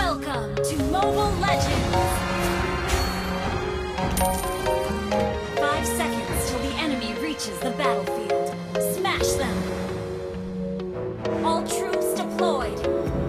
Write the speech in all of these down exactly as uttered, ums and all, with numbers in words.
Welcome to Mobile Legends! Five seconds till the enemy reaches the battlefield. Smash them! All troops deployed!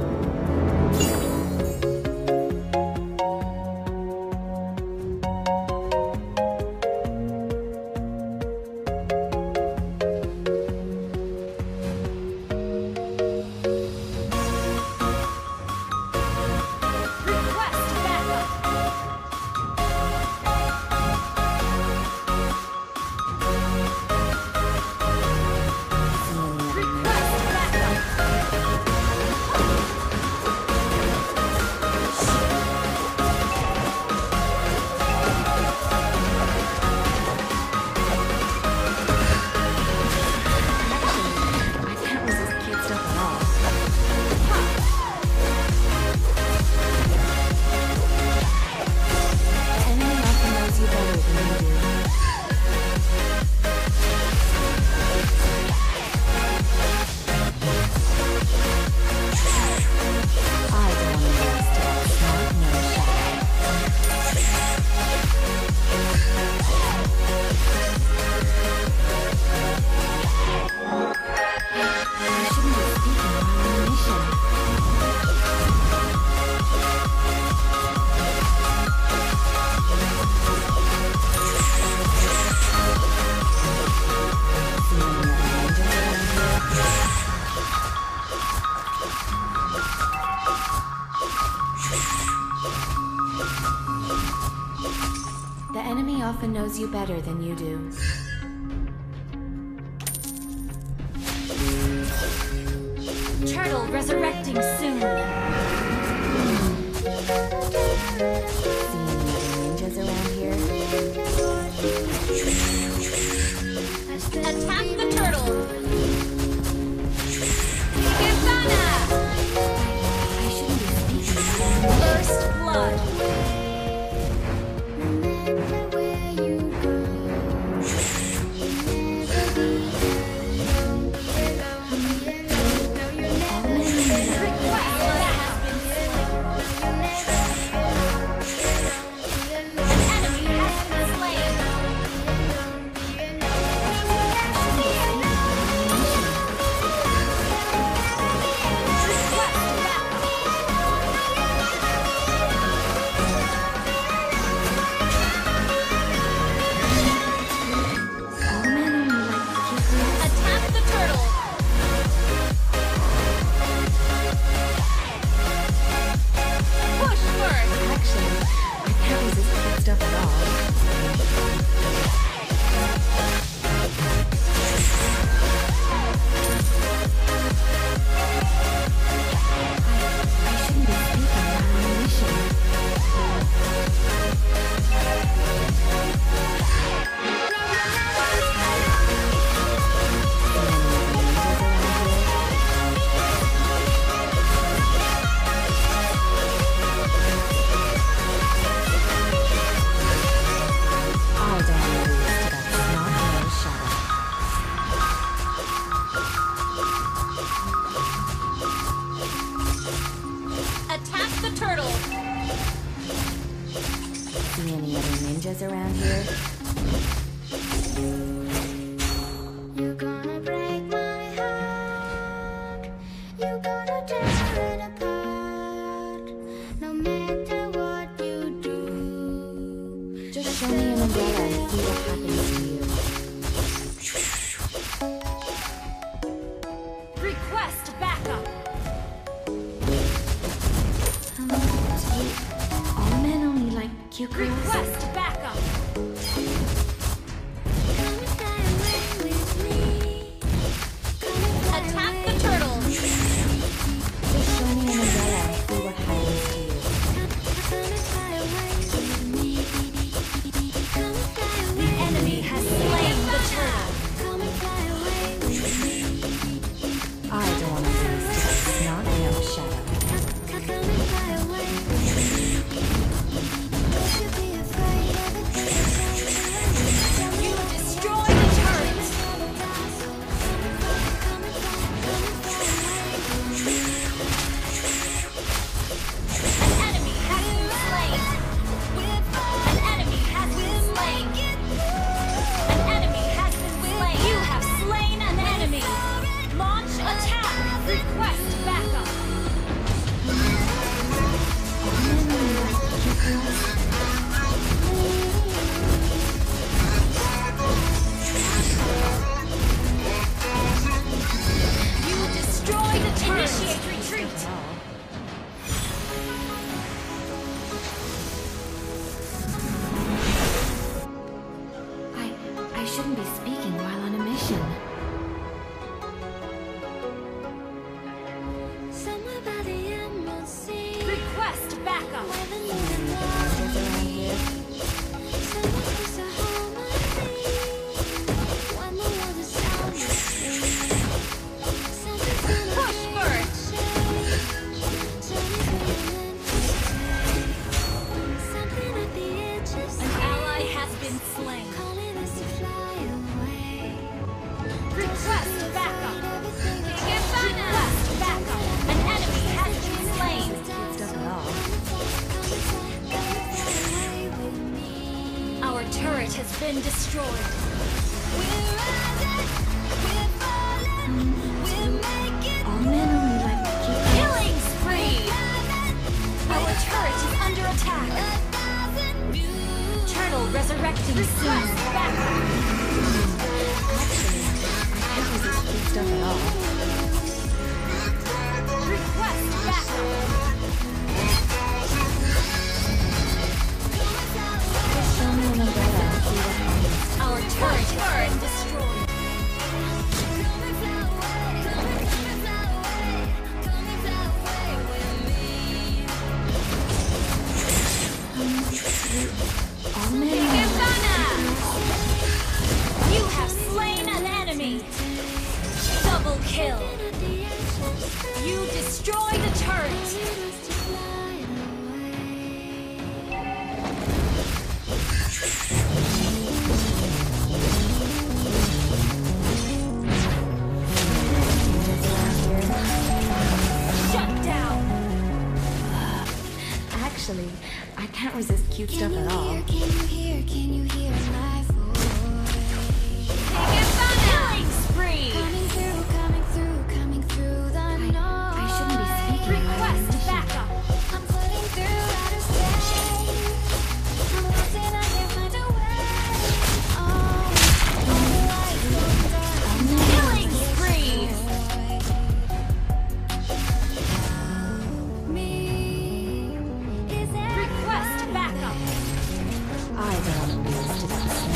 The enemy often knows you better than you do. Turtle resurrecting soon! See any other ninjas around here? Attack the turtle! Kizana! I shouldn't be speaking. First blood! See any other ninjas around here? You're gonna break my heart. You're gonna tear it apart. No matter what you do. Just show me an umbrella and see what happens to you. Request backup! All men only like cute girls. Request backup! Come and fly away with me. Come and fly Attack away the turtle! Just show me an umbrella and see what happens to you. Come and fly away with me. Come and fly The away. enemy has slain the turtle! Come and fly away with me. I don't want to lose to that snot no shadow. Come and fly away with me. Don't you be afraid. backup. There's around here. Push for it. An ally has been slain. Request backup. Request backup. An enemy has been slain. Stuff at all. Our turret has been destroyed. All men only like to keep Killing spree. Our turret is under attack. Turtle resurrecting soon. Backup. can't resist cute stuff at all. Request backup. Just show me an umbrella and see what happens. Our turret has been destroyed. All men only You have slain an enemy. Double kill. You destroyed a turret. Shut down. Actually, I can't resist cute stuff at all. Can you hear, can you hear my voice? Killing spree. Coming through, coming through, coming through the noise. I shouldn't be speaking. Request backup. I'm floating through outer space. I'm lost and I can't find a way. Oh, all the lights go down. Killing spree. Me, is there Request backup. I don't want to lose to this.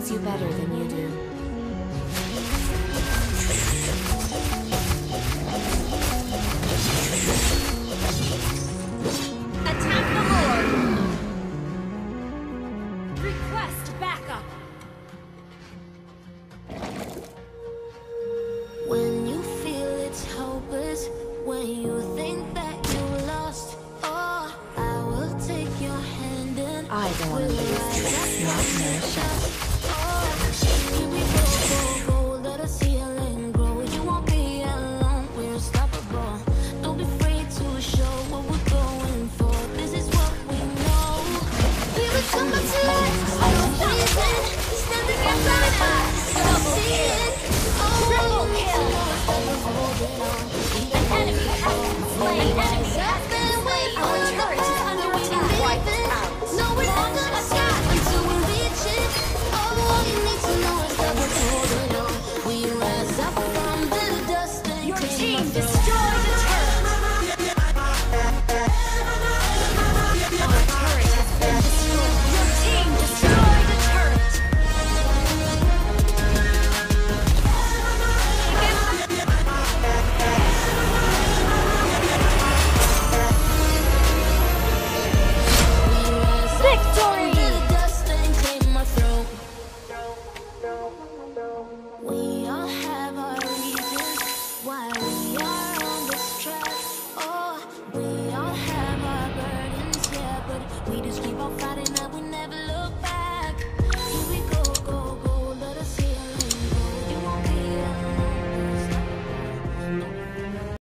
knows you better than you do. Attack the Lord! Request backup! When you feel it's hopeless, when you think that you lost, oh, I will take your hand and I don't want to lose this, not Marisha. you be bold, bold, bold, let us see your lane grow. You won't be alone, we're unstoppable. Don't be afraid to show what we're going for. This is what we know. We will come back to life, no reason. Standing outside us, don't see it. Triple kill! An enemy has been slain! An enemy has been slain! Our turret is under attack! Wiped out! No, we're not gonna stop until we reach it. All you need to know is that we're holding on. We rise up from the dust and Your claim team our throne. destroyed the turret! Our turret has been destroyed! Your team destroyed the turret! Victory! The dust and claim our throne. We all have our reasons why we are on this track. Oh, we all have our burdens, yeah, but we just keep on fighting